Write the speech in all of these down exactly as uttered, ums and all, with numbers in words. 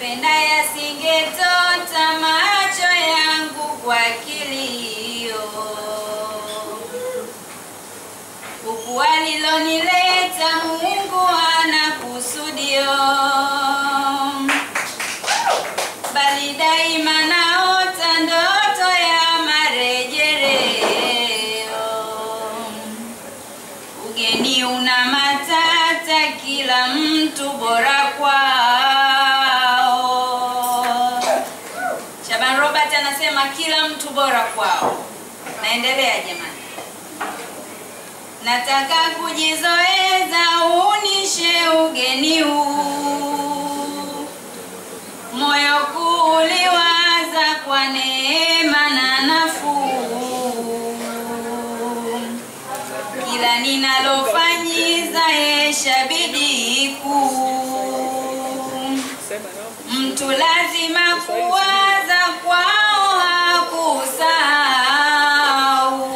napenda yasingetota macho yangu kwa kilio. Huku alilonileta Mungu ana kusudio, bali daima naota ndoto ya marejeleo. Ugeni una matata, kila mtu bora kwao. Shaban Robert anasema kila mtu bora kwao. Naendelea jamani. Nataka kujizoeza unishe ugeni huu, moyo kuliwaza kwa neema na nafuu. Kila ninalofanyiza yesha bidii kuu, mtu lazima kuwaza kwao hakusahau.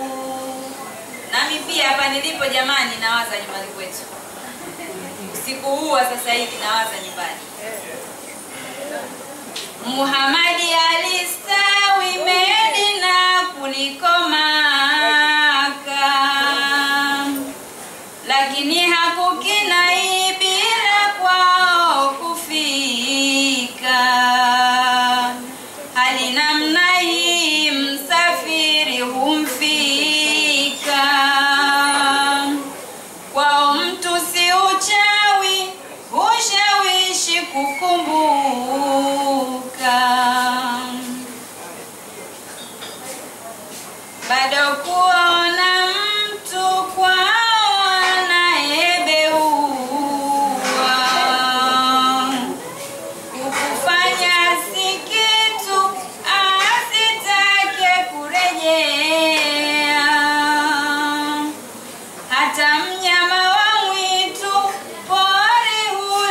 Nami pia hapa nilipo jamani nawaza nyumbani kwetu. Usiku huu sasa hivi nawaza nyumbani. Muhamadi alistawi Medina kuliko Maka, lakini hakukinai bila kwao kufika. Hali namna hii msafiri humfika, kwao mtu si uchawi, ushawishi kukumbuka. Bado kuona mtu kwao anayebeua, kukufanya si kitu asitake kurejea. Hata mnyama wa mwitu pori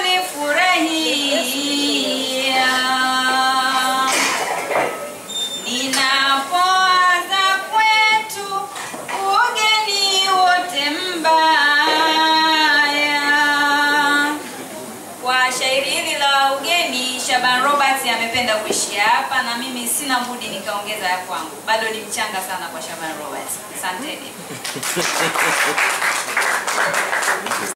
hulifurahia. Ninapowaza kwetu ugeni wote mbaya. Kwa shairi hili la ugeni, Shaban Robert amependa kuishia hapa, na mimi sina budi nikaongeza ya kwangu. Bado ni mchanga sana kwa Shaban Robert. Asanteni.